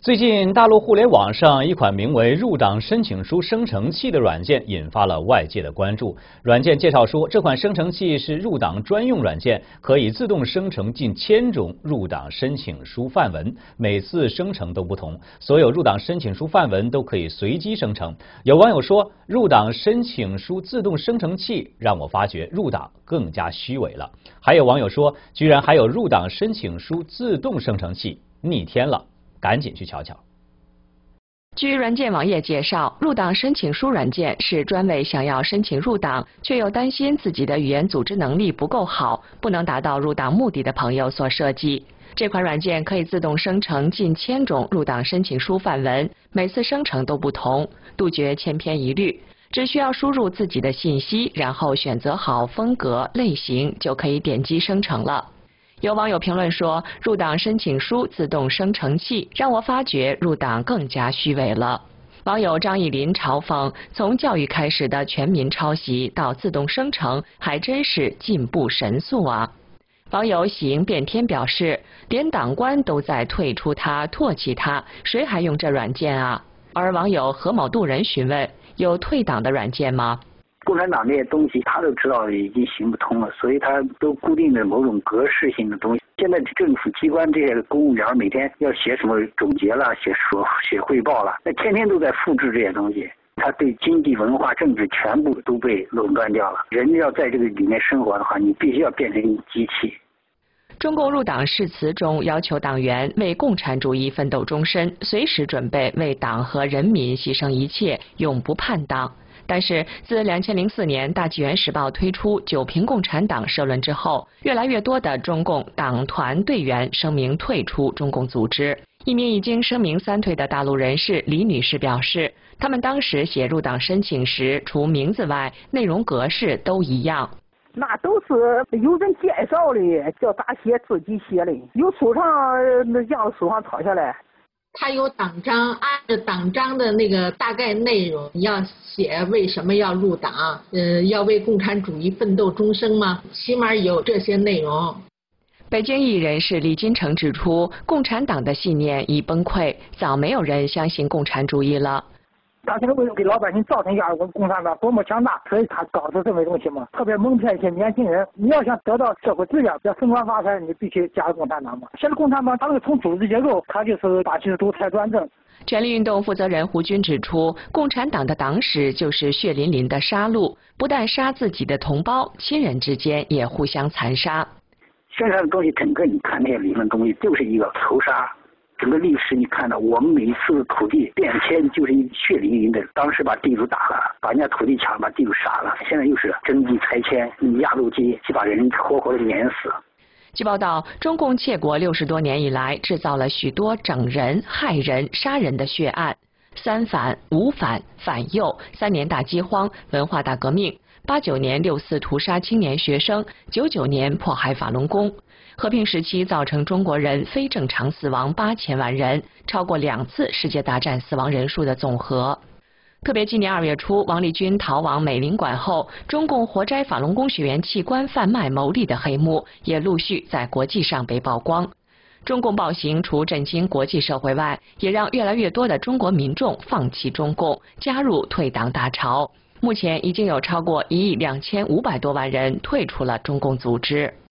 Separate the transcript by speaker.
Speaker 1: 最近，大陆互联网上一款名为“入党申请书生成器”的软件引发了外界的关注。软件介绍说，这款生成器是入党专用软件，可以自动生成近1000种入党申请书范文，每次生成都不同。所有入党申请书范文都可以随机生成。有网友说，入党申请书自动生成器让我发觉入党更加虚伪了。还有网友说，居然还有入党申请书自动生成器，逆天了。赶紧去瞧瞧。
Speaker 2: 据软件网页介绍，入党申请书软件是专为想要申请入党，却又担心自己的语言组织能力不够好，不能达到入党目的的朋友所设计。这款软件可以自动生成近1000种入党申请书范文，每次生成都不同，杜绝千篇一律。只需要输入自己的信息，然后选择好风格、类型，就可以点击生成了。有网友评论说，入党申请书自动生成器让我发觉入党更加虚伪了。网友张艺林嘲讽，从教育开始的全民抄袭到自动生成，还真是进步神速啊。网友喜迎变天表示，连党官都在退出它、唾弃它，谁还用这软件啊？而网友何某渡人询问，有退党的软件吗？
Speaker 3: 共产党这些东西，他都知道已经行不通了，所以他都固定的某种格式性的东西。现在政府机关这些公务员每天要写什么总结了，写汇报了，那天天都在复制这些东西。他对经济、文化、政治全部都被垄断掉了。人要在这个里面生活的话，你必须要变成机器。
Speaker 2: 中共入党誓词中要求党员为共产主义奋斗终身，随时准备为党和人民牺牲一切，永不叛党。但是，自2004年大纪元时报推出九评共产党社论之后，越来越多的中共党团队员声明退出中共组织。一名已经声明3退的大陆人士李女士表示，他们当时写入党申请时，除名字外，内容格式都一样。
Speaker 4: 那都是有人介绍的，叫咋写自己写的，有书上那样书上抄下来。
Speaker 5: 他有党章，按照党章的那个大概内容，要写为什么要入党，要为共产主义奋斗终生吗？起码有这些内容。
Speaker 2: 北京艺人士李金城指出，共产党的信念已崩溃，早没有人相信共产主义了。
Speaker 4: 他现在为了给老百姓造成压力，共产党多么强大，所以他搞出这么东西嘛，特别蒙骗一些年轻人。你要想得到社会资源，要升官发财，你必须加入共产党嘛。现在共产党从组织结构，它就是法西斯独裁专政。
Speaker 2: 权力运动负责人胡军指出，共产党的党史就是血淋淋的杀戮，不但杀自己的同胞，亲人之间也互相残杀。
Speaker 3: 现在的东西，整个你看那些理论东西，就是一个仇杀。整个历史你看到，我们每一次土地变迁就是一血淋淋的，当时把地主打了，把人家土地抢了，把地主杀了，现在又是征地拆迁，用压路机去把人活活的碾死。
Speaker 2: 据报道，中共窃国60多年以来，制造了许多整人、害人、杀人的血案：3反、5反、反右、3年大饥荒、文化大革命、89年6·4屠杀青年学生、99年迫害法轮功。和平时期造成中国人非正常死亡8000万人，超过2次世界大战死亡人数的总和。特别今年2月初，王立军逃往美领馆后，中共活摘法轮功学员器官贩卖牟利的黑幕也陆续在国际上被曝光。中共暴行除震惊国际社会外，也让越来越多的中国民众放弃中共，加入退党大潮。目前已经有超过1亿2500多万人退出了中共组织。